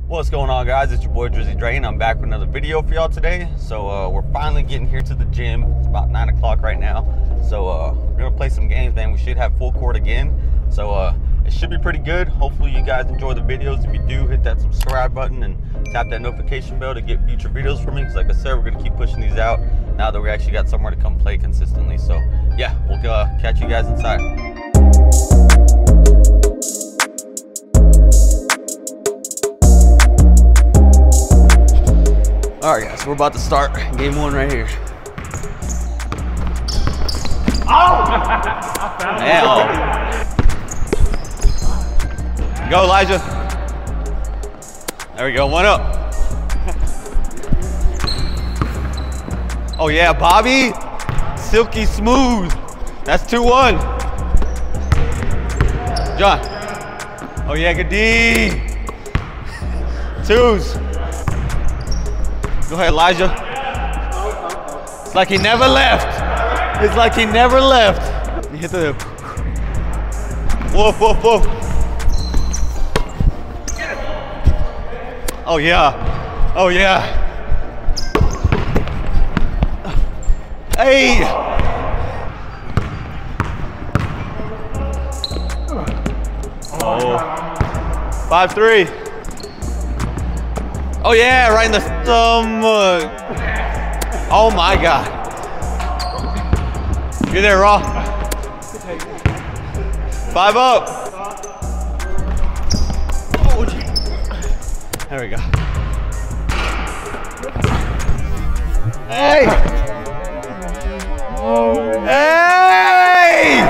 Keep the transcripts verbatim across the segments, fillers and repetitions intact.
What's going on, guys? It's your boy Drizzy Dre, and I'm back with another video for y'all today. So uh, we're finally getting here to the gym. It's about nine o'clock right now. So uh, we're gonna play some games, man. We should have full court again. So uh, it should be pretty good. Hopefully you guys enjoy the videos. If you do, hit that subscribe button and tap that notification bell to get future videos from me. Because like I said, we're gonna keep pushing these out now that we actually got somewhere to come play consistently. So yeah, we'll uh, catch you guys inside. All right, guys, we're about to start game one right here. Oh! Man, oh. Go, Elijah. There we go, one up. Oh yeah, Bobby. Silky smooth. That's two one. John. Oh yeah, good D. Twos. Go ahead, Elijah. It's like he never left. It's like he never left. You hit the. Woof, woof, woof. Oh, yeah. Oh, yeah. Hey. Oh. five three. Oh yeah, right in the stomach. Oh my God. You're there, Raw. Five up. There we go. Hey. Hey.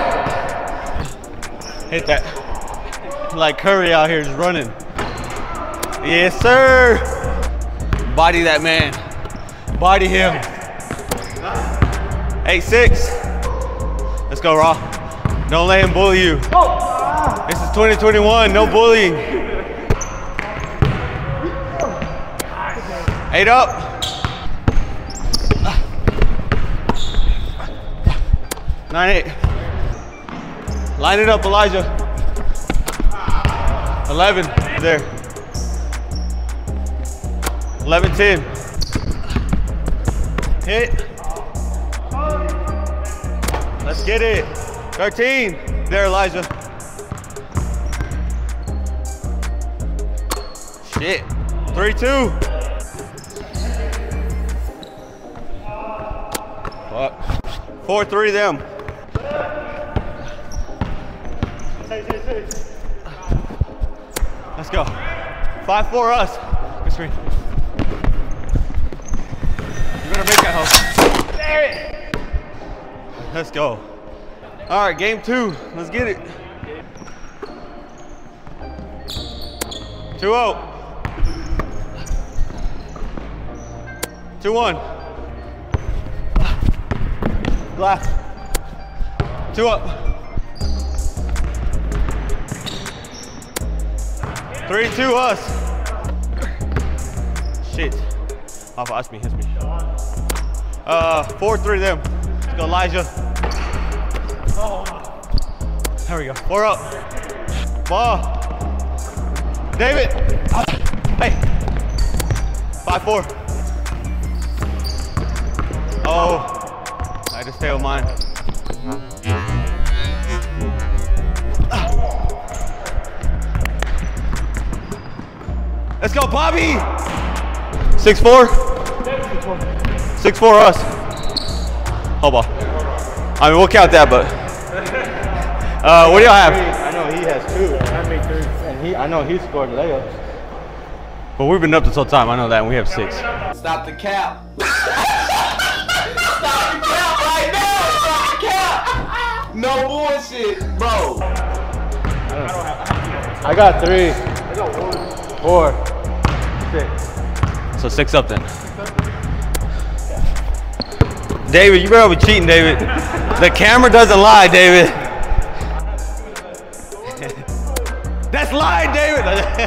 Hit that. Like Curry out here just running. Yes, sir. Body that man. Body him. eight six. Let's go, Raw. Don't let him bully you. This is twenty twenty-one, no bullying. Eight up. Nine eight. Line it up, Elijah. eleven, there. eleven ten. Hit. Let's get it. thirteen. There, Elijah. Shit. three two. Fuck. four three them. Let's go. five four us. Good screen. You're gonna make that home. Damn it! Let's go. All right, game two. Let's get it. two oh. two one. Glass. Two up. three two us. Shit. Off of me, hits me. Uh, four three them. Let's go, Elijah. Oh. There we go. Four up. Ball. David. Hey. Five four. Oh. I just stay on mine. Let's go, Bobby. Six four. Six four us. Hold on. I mean, we'll count that, but uh, what do y'all have? I know he has two. I made three, and he. I know he scored layups. But we've been up this whole time. I know that, and we have six. Stop the cap. Stop the cap right now. Stop the cap. No bullshit, bro. I got three. Four. Six. So six up then. David, you better be cheating, David. The camera doesn't lie, David. That's lying, David.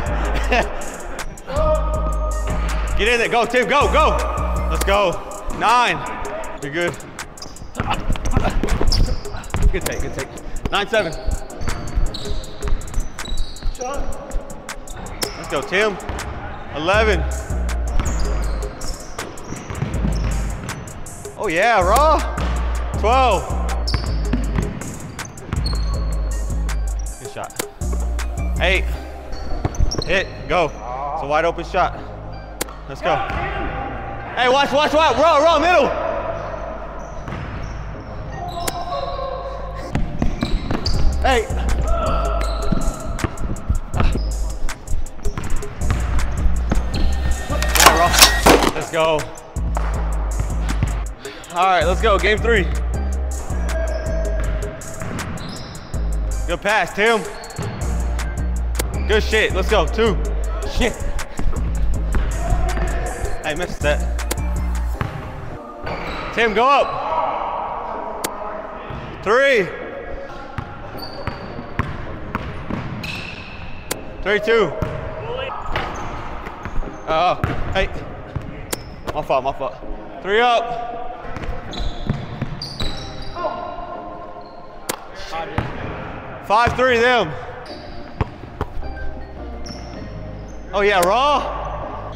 Get in there. Go, Tim. Go, go. Let's go. Nine. You're good. Good take, good take. Nine seven. Let's go, Tim. eleven. Oh yeah, raw. twelve. Good shot. eight. Hit, go. It's a wide open shot. Let's go. Hey, watch, watch, watch. Raw, raw, middle. Hey. Yeah, raw. Let's go. All right, let's go. Game three. Good pass, Tim. Good shit. Let's go. Two. Shit. I missed that. Tim, go up. Three. Three, two. Oh, hey. My fault, my fault. Three up. Five, three, them. Oh yeah, raw.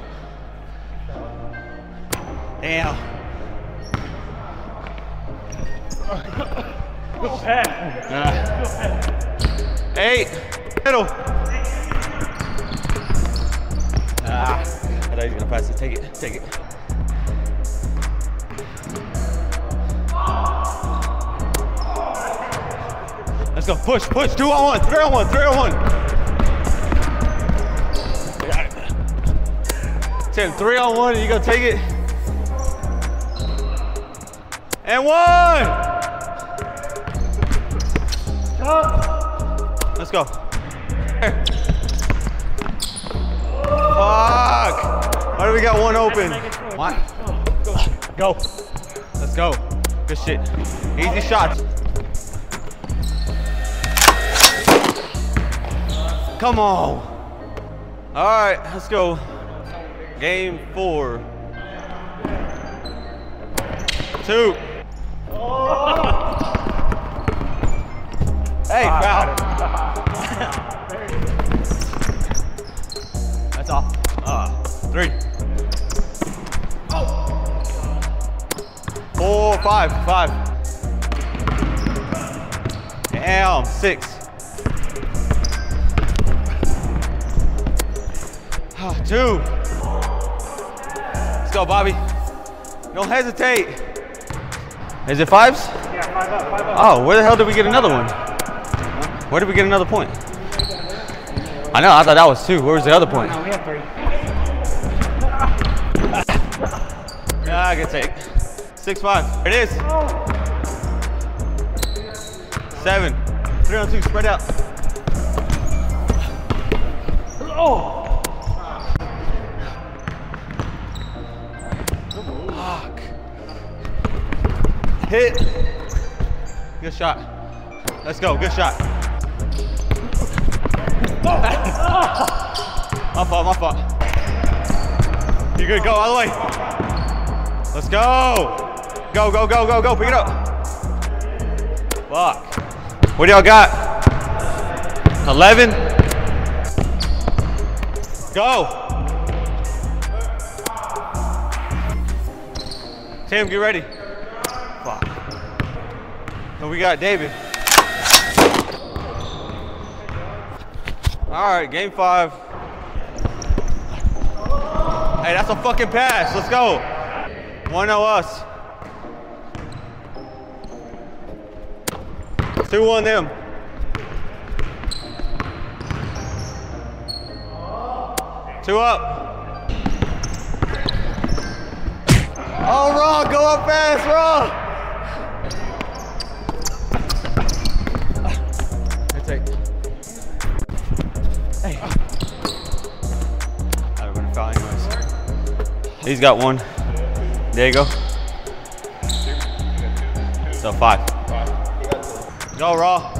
Damn. Uh, eight. Middle. Ah, I thought he was gonna pass it. Take it. Take it. Let's go. Push. Push. Two on one. Three on one. Three on one. Tim, three on one, and you gonna take it. And one. Let's go. Fuck. Why do we got one open? What? Go. Let's go. Good shit. Easy shots. Come on. All right, let's go. Game four. Two. Hey, foul. That's off. Uh, three. Four, five, five. Damn, six. Two. Let's go, Bobby. Don't hesitate. Is it fives? Yeah, five up, five up. Oh, where the hell did we get another one? Where did we get another point? I know, I thought that was two. Where was the other point? No, we have three. Yeah, I can take. Six, five. There it is. Seven. Three on two, spread out. Oh. Fuck. Hit. Good shot. Let's go. Good shot. My fault, my fault. You good? Go all the way. Let's go. Go, go, go, go, go. Pick it up. Fuck. What do y'all got? eleven. Go. Tim, get ready. Fuck. And we got David. All right, game five. Hey, that's a fucking pass. Let's go. one oh us. two one them. Two up. Oh, Raw, go up fast, Raw. That's it. Hey. I don't want to foul anyways. He's got one. There you go. So five. Go, Raw.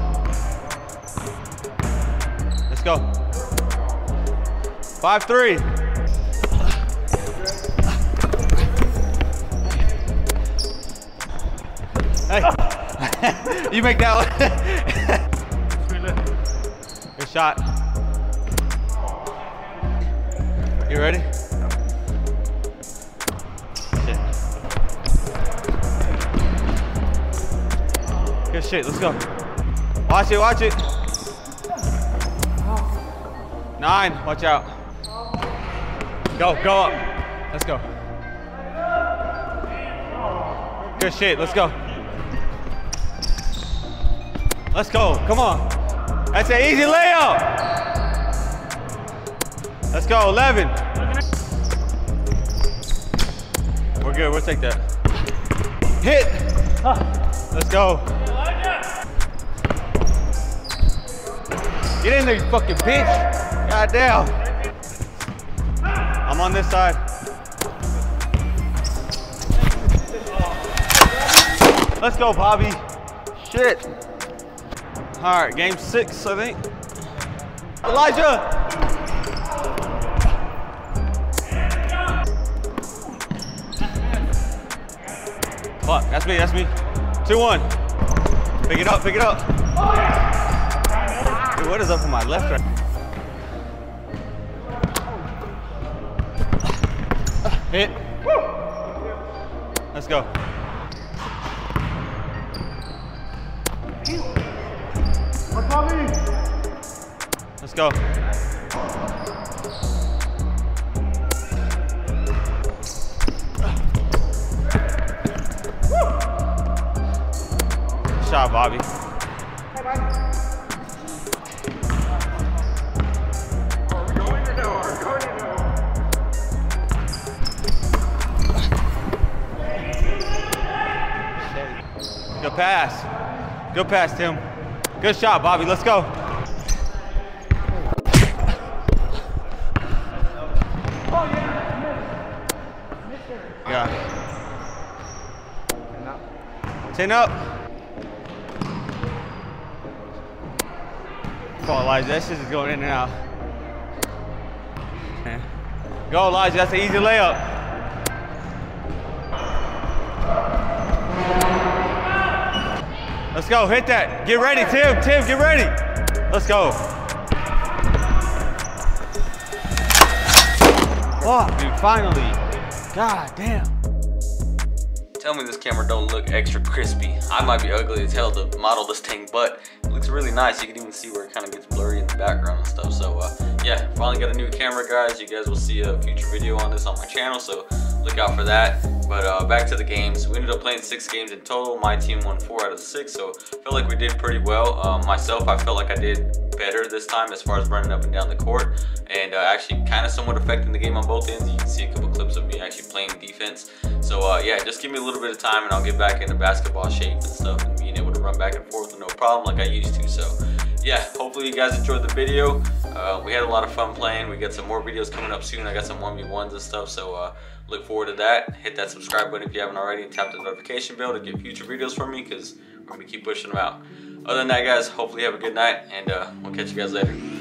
Let's go. Five, three. Hey, you make that one. Good shot. You ready? Shit. Good shit, let's go. Watch it, watch it. Nine, watch out. Go, go up. Let's go. Good shit, let's go. Let's go, come on. That's an easy layup. Let's go, eleven. We're good, we'll take that. Hit. Let's go. Get in there, you fucking bitch. God damn. I'm on this side. Let's go, Bobby. Shit. All right, game six, I think. Elijah. Fuck, that's me, that's me. two one. Pick it up, pick it up. Dude, what is up with my left right? Hit. Let's go. Let's go. Good shot, Bobby. Good pass. Good pass, Tim. Good shot, Bobby. Let's go. Yeah. Ten up. Come on, Elijah. That shit is going in and out. Go, Elijah. That's an easy layup. Let's go, hit that. Get ready, Tim, Tim, get ready. Let's go. Fuck, dude, finally. God damn. Tell me this camera don't look extra crispy. I might be ugly as hell to model this thing, but it looks really nice. You can even see where it kind of gets blurry in the background and stuff. So uh, yeah, finally got a new camera, guys. You guys will see a future video on this on my channel, so look out for that. But uh, back to the games. We ended up playing six games in total. My team won four out of the six, so I feel like we did pretty well. Um, myself, I felt like I did better this time as far as running up and down the court, and uh, actually kind of somewhat affecting the game on both ends. You can see a couple clips of me actually playing defense. So uh, yeah, just give me a little bit of time and I'll get back into basketball shape and stuff and being able to run back and forth with no problem like I used to. So yeah, hopefully you guys enjoyed the video. Uh, we had a lot of fun playing. We got some more videos coming up soon. I got some one v ones and stuff, so uh, look forward to that. Hit that subscribe button if you haven't already, and tap the notification bell to get future videos from me, because we're going to keep pushing them out. Other than that, guys, hopefully you have a good night, and uh, we'll catch you guys later.